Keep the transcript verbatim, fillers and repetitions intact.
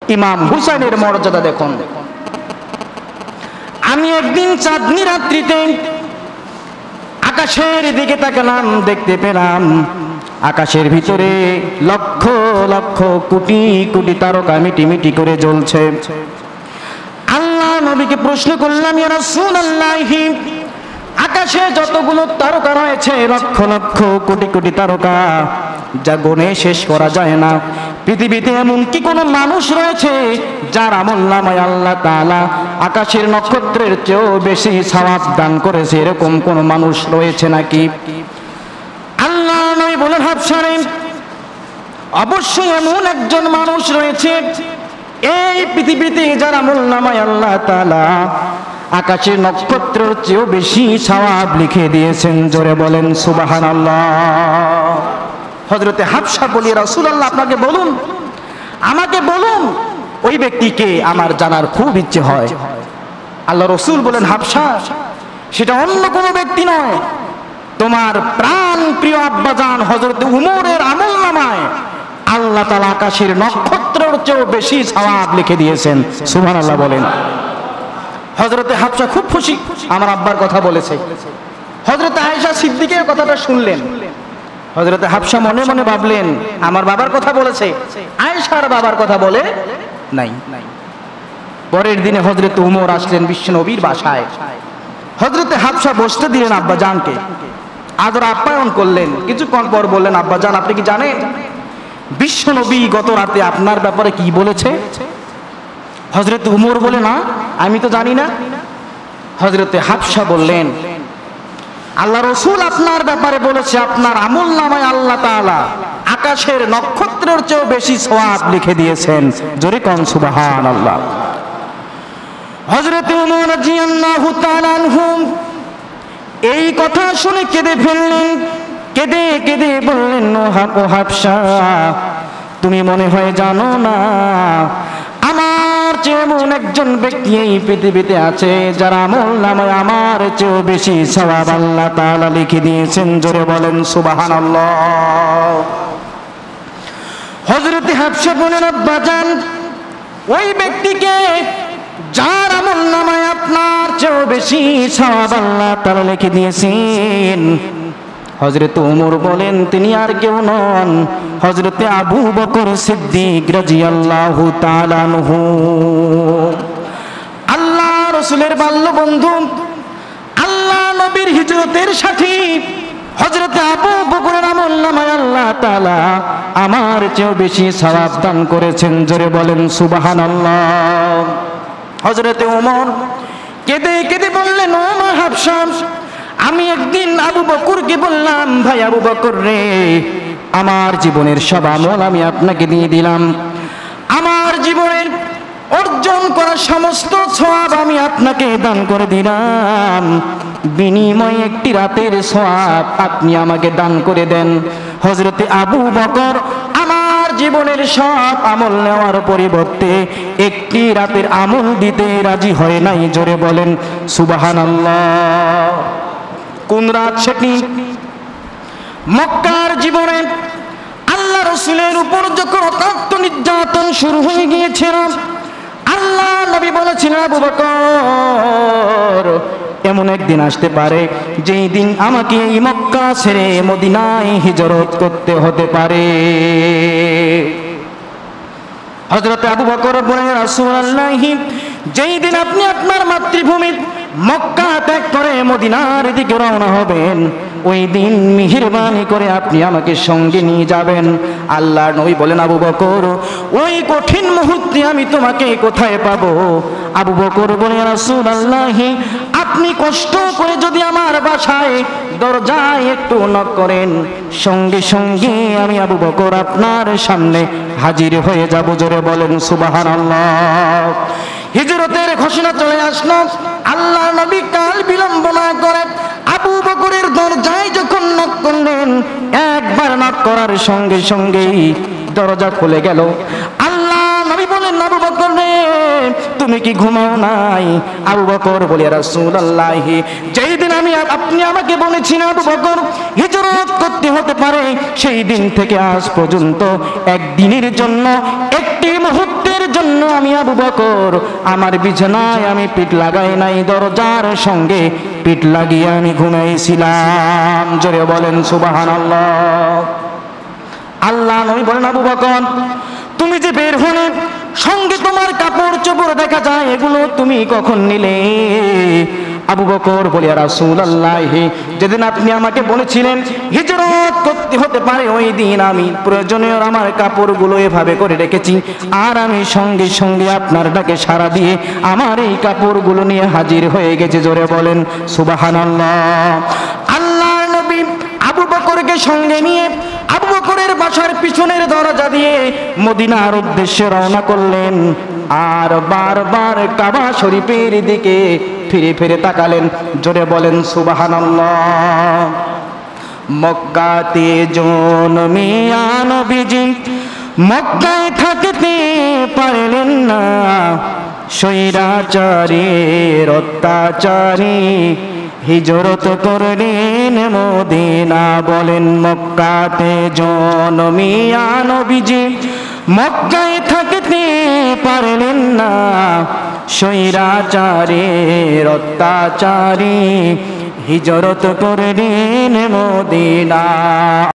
ইমাম হুসাইনের মর্যাদা দেখুন। আমি একদিন চাঁদনি রাত্রিতে আকাশের দিকে তাকালাম, দেখতে পেলাম আকাশের ভিতরে লক্ষ লক্ষ কোটি কোটি তারকা মিটিমিটি করে জ্বলছে। আল্লাহ নবীকে প্রশ্ন করলাম, ইয়া রাসূলুল্লাহ, আকাশে যতগুলো তারকা রয়েছে, লক্ষ লক্ষ কোটি কোটি তারকা, যা গুণে শেষ করা যায় না, পৃথিবীতে এমন কি কোনো মানুষ রয়েছে যার আমলনামায় আল্লাহ তাআলা আকাশের নক্ষত্রের চেয়েও বেশি সওয়াব দান করেছে? এরকম কোন মানুষ রয়েছে নাকি? আল্লাহ নবী বলেন, হাবশা রে, অবশ্যই এমন একজন মানুষ রয়েছে এই পৃথিবীতে যার আমলনামায় আল্লাহ তাআলা আকাশের নক্ষত্রের চেয়েও বেশি সওয়াব লিখে দিয়েছেন। জোরে বলেন সুবহানাল্লাহ। হযরতে হাবশা বলি, রাসূলুল্লাহ আপনাকে বলুন, আমাকে বলুন ওই ব্যক্তিকে, আমার জানার খুব ইচ্ছে হয়। আল্লাহ রাসূল বলেন, হাবশা, সেটা অন্য কোনো ব্যক্তি নয়, তোমার প্রাণ প্রিয় আব্বাজান হযরতে উমরের আমলনামায় আল্লাহ তাআলা আকাশের নক্ষত্রের চেয়েও বেশি সওয়াব লিখে দিয়েছেন। সুবহানাল্লাহ বলেন। হযরতে হাবশা খুব খুশি, আমার আব্বার কথা বলেছে। হযরতে আয়েশা সিদ্দিকের কথাটা শুনলেন। হযরতে হাবশা মনে মনে ভাবলেন, আমার বাবার কথা বলেছে, আয়েশার বাবার কথা বলে নাই। পরের দিনে হযরতে উমর আসলেন বিশ্বনবীর বাসায়। হযরতে হাবশা বসতে দিলেন আব্বাজানকে, আদর আপ্যায়ন করলেন। কিছুক্ষণ পর বললেন, আব্বাজান, আপনি কি জানেন বিশ্বনবী গত রাতে আপনার ব্যাপারে কি বলেছে? হযরতে উমর বলে, না, আমি তো জানি না। হযরতে হাবশা বললেন, আল্লাহ রাসূল আপনার ব্যাপারে বলেছে আপনার আমলনামায় আল্লাহ তাআলা আকাশের নক্ষত্রের চেয়েও বেশি সওয়াব লিখে দিয়েছেন। জোরে কোন সুবহানাল্লাহ। হযরতে উমর রাদিয়াল্লাহু তাআলা আনহু এই কথা শুনে কেঁদে ফেললেন। কেঁদে কেঁদে বললেন, ও হাবশা, তুমি মনে হয় জানো না আমার চেয়ে এমন একজন ব্যক্তি এই পৃথিবীতে আছে যার আমলনামায় আমার চেয়েও বেশি সওয়াব আল্লাহ তাআলা লিখে দিয়েছেন। জোরে বলেন সুবহানাল্লাহ। হযরতে হাবশা বলেন, আব্বাজান, ওই ব্যক্তিকে যার আমলনামায় আপনার চেয়েও বেশি সওয়াব আল্লাহ তাআলা লিখে দিয়েছেন, হযরতে ওমর বলেন, তিনি আর কেউ নন, হযরতে আবু বকর সিদ্দিক রাদিয়াল্লাহু তাআলা আনহু। আল্লাহ রাসূলের বাল্য বন্ধু, আল্লাহ নবীর হিজরতের সাথী হযরতে আবু বকরের আমলনামায় আল্লাহ তাআলা আমার চেয়েও বেশি সওয়াব দান করেছেন। জোরে বলেন সুবহানাল্লাহ। হযরতে ওমর কেঁদে কেঁদে বললেন, ও মা হাবশা, আমি একদিন আবু বকরকে বললাম, ভাই আবু বকর রে, আমার জীবনের সব আমল আমি আপনাকে দিয়ে দিলাম, আমার জীবনের অর্জন করা সমস্ত সওয়াব আমি আপনাকে দান করে দিলাম, বিনিময়ে একটি রাতের সওয়াব আপনি আমাকে দান করে দেন। হযরতে আবু বকর আমার জীবনের সব আমল নেওয়ার পরিবর্তে একটি রাতের আমল দিতে রাজি হয় নাই। জোরে বলেন সুবহানাল্লাহ। কোন রাত সেটি? মক্কার জীবনে আল্লাহ রাসূলের উপর যখন অত্যন্ত নির্যাতন শুরু হয়ে গিয়েছিল, আল্লাহ নবী বলেছিলেন, আবু বকর, এমন একদিন আসতে পারে যেই দিন আমাকে এই মক্কা ছেড়ে মদিনায় হিজরত করতে হতে পারে। হযরত আবু বকর বলেন, রাসূলুল্লাহ, যেই দিন আপনি আপনার মাতৃভূমি মক্কা ত্যাগ করে মদিনার দিকে রওনা হবেন, ওই দিন মেহেরবানি করে আপনি আমাকে সঙ্গে নিয়ে যাবেন। আল্লাহর নবী বলেন, আবু বকর, ওই কঠিন মুহূর্তে আমি তোমাকে কোথায় পাবো? আবু বকর বলেন, রাসূলুল্লাহ, আপনি কষ্ট করে যদি আমার বাসায় দরজায় একটু নক করেন, সঙ্গে সঙ্গে আমি আবু বকর আপনার সামনে হাজির হয়ে যাব। জোরে বলেন সুবহানাল্লাহ। হিজরতের ঘোষণা চলে আসলো। আল্লাহ নবী কাল বিলম্ব না করে আবু বকরের দরজায় যখন নক করলেন, একবার নক করার সঙ্গে সঙ্গেই দরজা খুলে গেল। আল্লাহ নবী বলেন, আবু বকর রে, তুমি কি ঘুমাও নাই? আবু বকর বলে, রাসূলুল্লাহ, যেই দিন আমি আপনি আমাকে বলেছেন আবু বকর হিজরত করতে হতে পারে, সেই দিন থেকে আজ পর্যন্ত একদিনের জন্য একটি মুহূর্তে দিনের জন্য আমি আবু বকর আমার বিছানায় আমি পিঠ লাগাই নাই, দরজার সঙ্গে পিঠ লাগিয়ে আমি ঘুমাইছিলাম। জোরে বলেন সুবহানাল্লাহ। আল্লাহ নবী বলেন, আবু বকর তুমি যে বের হলে সঙ্গে তোমার কাপড় চোপড় দেখা যায়, এগুলো তুমি কখন নিলে? আবু বকর বলে, ইয়া রাসূলুল্লাহ, যেদিন আপনি আমাকে বলেছিলেন হিজরত করতে হতে পারে, ওই দিন আমি প্রয়োজনীয় আমার কাপড়গুলো এভাবে করে রেখেছি, আর আমি সঙ্গে সঙ্গে আপনার ডাকে সাড়া দিয়ে আমার এই কাপড়গুলো নিয়ে হাজির হয়ে গেছে। জোরে বলেন সুবহানাল্লাহ। আল্লাহর নবী আবু বকরকে সঙ্গে নিয়ে আবু বকরের বাসার পিছনের দরজা দিয়ে মদিনার উদ্দেশ্যে রওনা করলেন, আর বারবার কাবা শরীফের দিকে ফিরে ফিরে তাকালেন। জোরে বলেন সুবহানাল্লাহ। মক্কাতে জন্মিয়া নবীজি মক্কায় থাকতে পারলেন না, স্বৈরাচারীর অত্যাচারী হিজরত করলেন মদিনা। বলেন মক্কাতে জন্মিয়া নবীজি মক্কায় থাকতে পারলেন না, স্বৈরাচারীর অত্যাচারী হিজরত করলেন মদিনা।